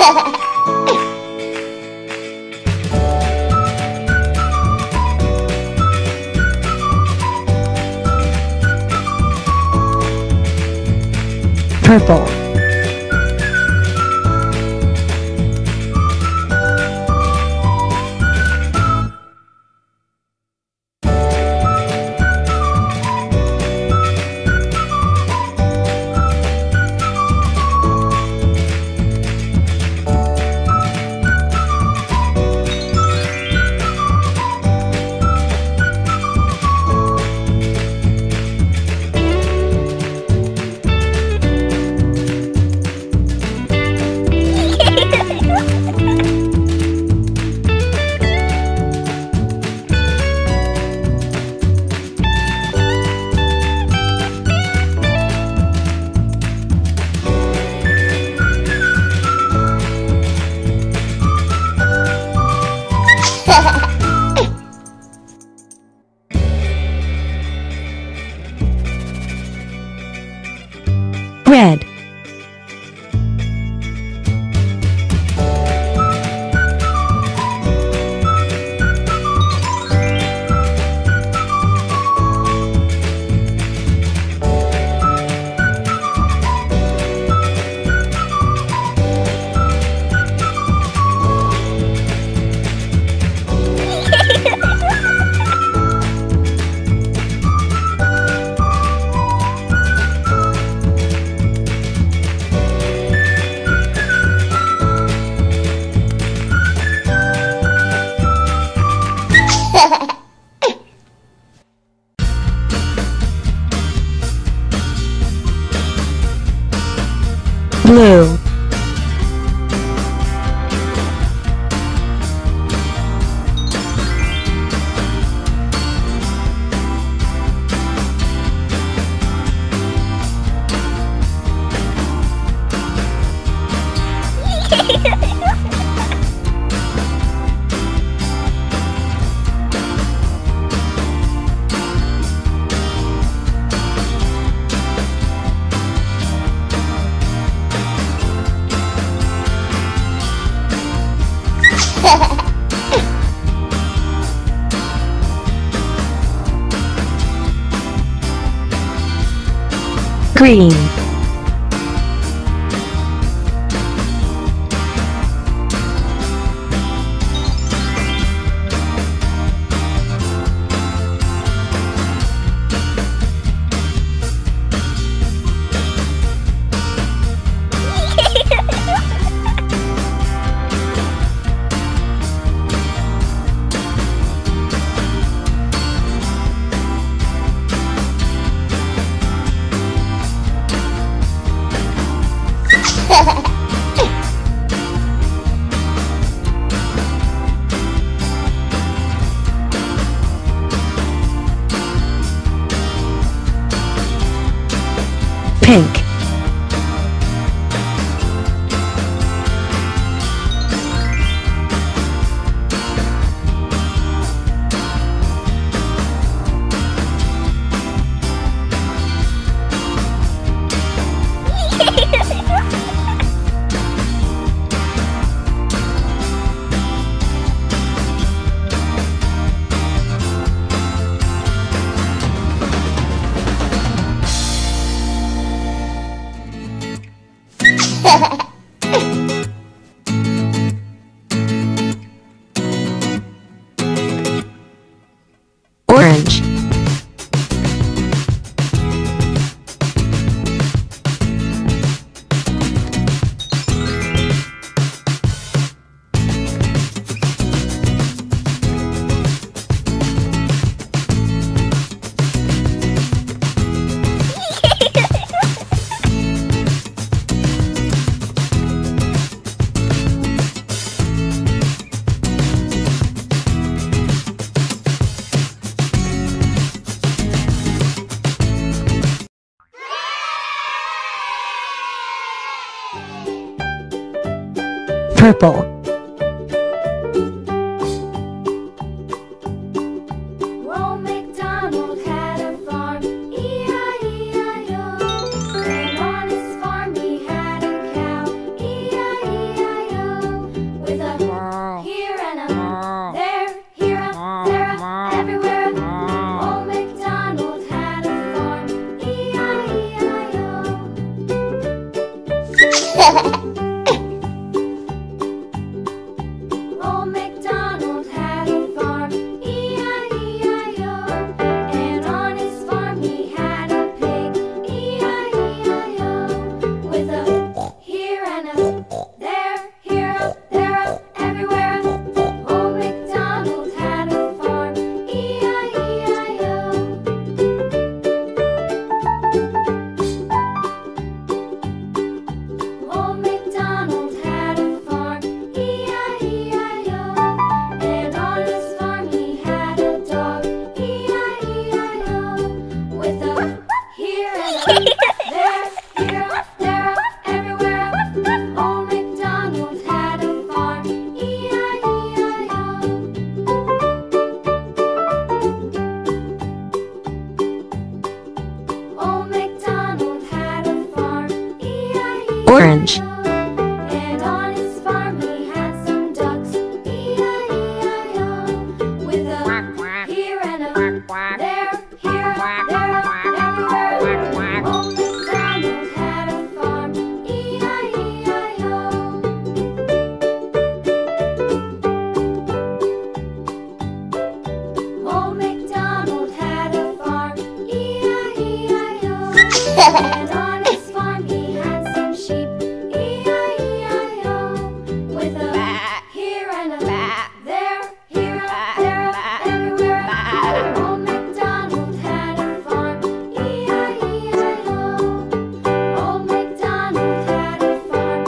Purple. Red. Blue. Green. Pink. Orange. Purple. Old MacDonald had a farm, E-I-E-I-O. And on his farm he had a cow, E-I-E-I-O. Orange. And on his farm he had some ducks, E-I-E-I-O, with a here and a there, here, there, everywhere. Old MacDonald had a farm, E-I-E-I-O. Old MacDonald had a farm, E-I-E-I-O. And on his farm he had some sheep, E-I-E-I-O, with a here and a there, here, there, everywhere. Old MacDonald had a farm, E-I-E-I-O. Old MacDonald had a farm,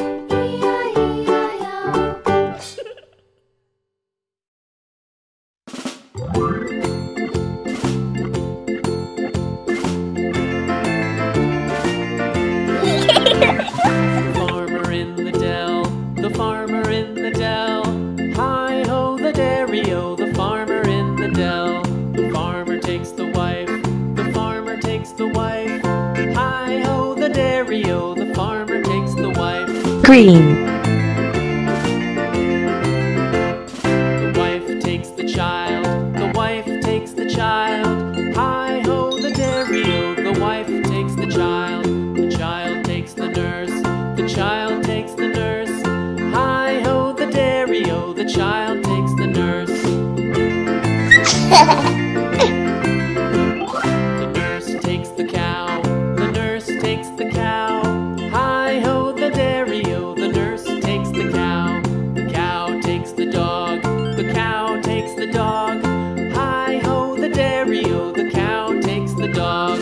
Farmer in the dell, the farmer in the dell. Hi-ho the dairy-o, the farmer in the dell. The farmer takes the wife, the farmer takes the wife. Hi-ho the dairy-o, the farmer takes the wife. Green. The wife takes the child, the wife takes the child. Hi-ho the dairy-o, the wife takes the child. The child takes the nurse, the child takes the nurse. Hi-ho the dairy-o, the child takes the nurse. The nurse takes the cow, the nurse takes the cow. Hi-ho the dairy-o, the nurse takes the cow. The cow takes the dog, the cow takes the dog. Hi-ho the dairy-o, the cow takes the dog.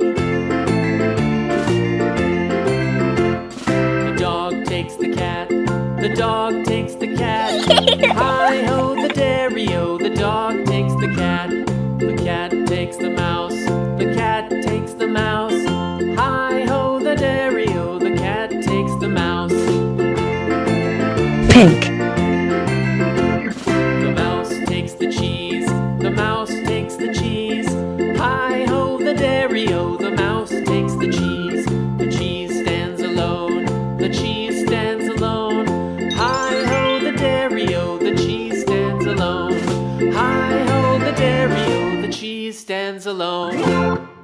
The dog takes the cat, the dog takes the cat. Hi-ho the dairy-o, the dog takes the cat. The cat takes the mouse, the cat takes the mouse. Hi-ho the dairy-o, the cat takes the mouse. Pink. The mouse takes the cheese, the mouse takes the cheese. Hi-ho the dairy-o, the mouse takes the cheese. The cheese stands alone, the cheese stands alone. Hi-ho the dairy-o, the cheese stands alone. Hi-ho the dairy-o, the cheese stands alone.